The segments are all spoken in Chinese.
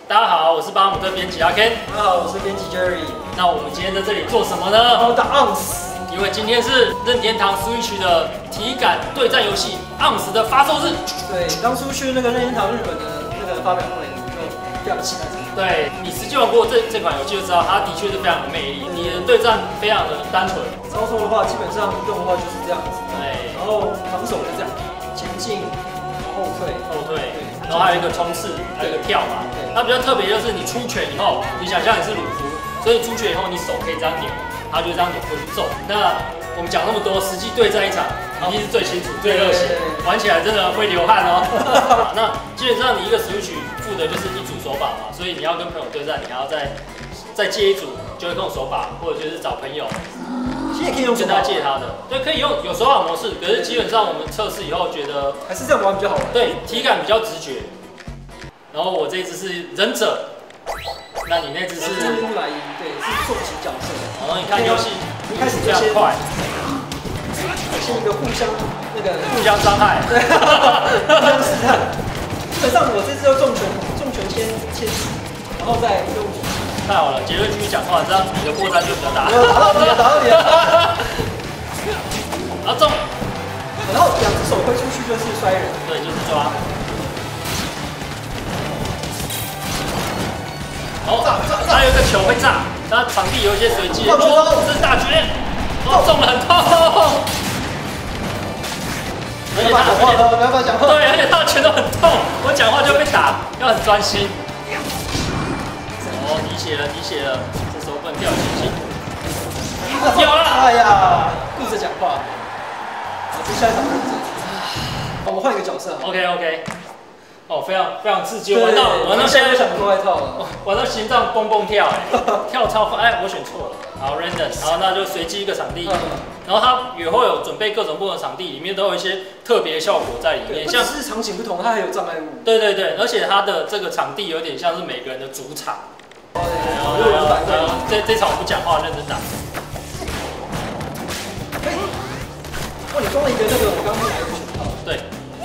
大家好，我是巴哈姆特编辑阿 Ken。 大家好，我是编辑 Jerry。 那我们今天在这里做什么呢？ 打 ONS， 因为今天是任天堂 Switch 的体感对战游戏 ONS 的发售日。 对，当初去那个任天堂日本的那个发表会，我就非常期待。 对你实际玩过这款游戏就知道，它的确是非常有魅力。你的对战非常的单纯， 操作的话，基本上移动的话就是这样子。 对， 然后防守就这样，前进，后退， 然后还有一个冲刺，还有一个跳嘛。它比较特别就是你出拳以后，你想象你是鲁夫，所以出拳以后你手可以这样扭，它就这样扭过去揍。那我们讲那么多，实际对战一场，一定是最清楚、最热血，玩起来真的会流汗哦。那基本上你一个 Switch 附的就是一组手把嘛，所以你要跟朋友对战，你还要再借一组，就会用手把，或者就是找朋友。 其实也可以用跟他借他的，对，可以用有手把模式，可是基本上我们测试以后觉得还是这样玩比较好玩。 对，体感比较直觉。然后我这一只是忍者，那你那只是乌来伊，对，是重击角色。 然后你看游戏一开始非常快， 先一个互相伤害， 对，互相试探。基本上我这次要重拳先然后再用。 太好了，杰瑞继续讲话，这样你的破绽就比较大。 打到你了。 然后中， 然后两只手挥出去就是摔人， 对，就是抓。哦，还有一个球会炸，它场地有一些随机的。哦，这是大绝，哦，中了很痛。而且他不要讲话。 对，而且他的拳头很痛，我讲话就被打，要很专心。哦，滴血了，这时候不能掉血性。有了！ 哎呀，顾着讲话。好，接下来打忍者。我们换一个角色。 OK。哦，非常刺激，玩到现在想脱外套了， 玩到心脏蹦蹦跳，跳超快，哎，我选错了。好 ，random， 好，那就随机一个场地，然后它也会有准备各种不同的场地，里面都有一些特别效果在里面， 像是场景不同，它还有障碍物。 对，而且它的这个场地有点像是每个人的主场。这场我不讲话，认真打。 哇，你装了一个那个我刚刚买的拳套。对。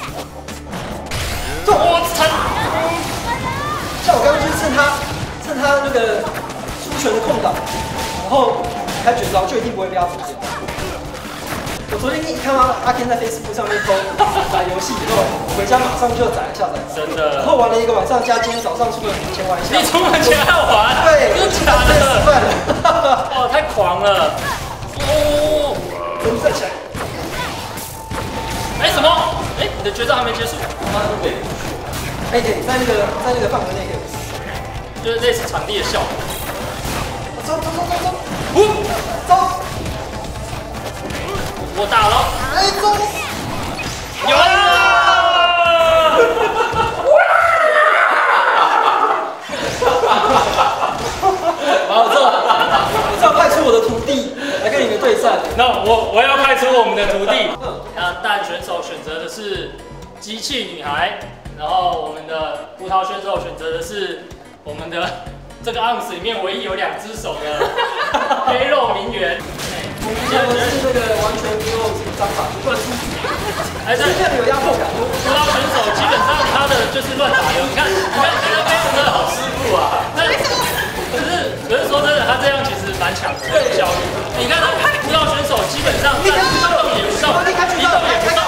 我操！ 像我刚刚就是趁他那个出拳的空档，然后开绝招，就一定不会被他死掉。我昨天一看到阿 Ken 在 Facebook 上面偷打游戏以后，回家马上就载下载。 真的。然后玩了一个晚上，加今天早上出门前玩一下。 你出门前还要玩？ 对， 真的假的？哇，太狂了！哦， 怎么站起来？ 哎，什么？哎，你的绝招还没结束。 哎，对，在那个范围内可以， 就是类似场地的效果。 走， 我打了， 哎，走， 有啊！ 我这样派出我的徒弟来跟你们对战。 那我要派出我们的徒弟。那大选手选择的是机器女孩。然后我们的葡萄选手选择的是我们的这个 ONS 里面唯一有2只手的黑肉名媛。 我是那个完全没有章法，乱出局。哎，这样有压迫感。 葡萄选手基本上他的就是乱打流，你看那边真的好师傅啊。可是说真的，他这样其实蛮强的效率。你看葡萄选手基本上一动也不动，一动也不动。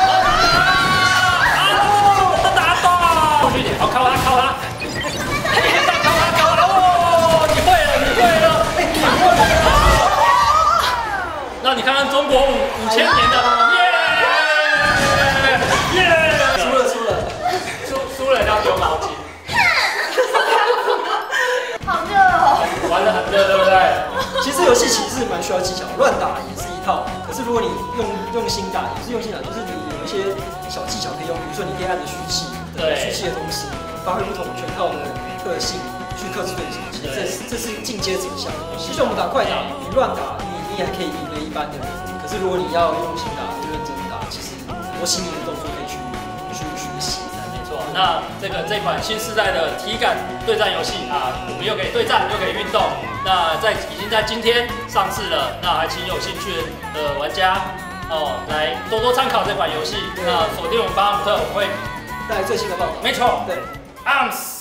好，靠他！哦，你会了！那你看看中国5000年的，输了要丢毛巾。 好热哦！ 玩得很热，对不对？ 其实游戏其实蛮需要技巧，乱打也是一套。可是如果你用心打，也不是用心打，就是你有一些小技巧可以用，比如说你黑暗的虚气的东西，发挥不同拳套的特性去克制对手。其实这是进阶指向。其实我们打快打，你乱打，你还可以赢得一般的人。可是如果你要用心打，认真打，其实很多细腻的动作可以去学习。 没错，那这款新世代的体感对战游戏啊，我们又可以对战，又可以运动。那已经在今天上市了，那还请有兴趣的玩家来多多参考这款游戏。那锁定我们巴哈姆特，我们会带来最新的报道。 没错， 对 ，ONS。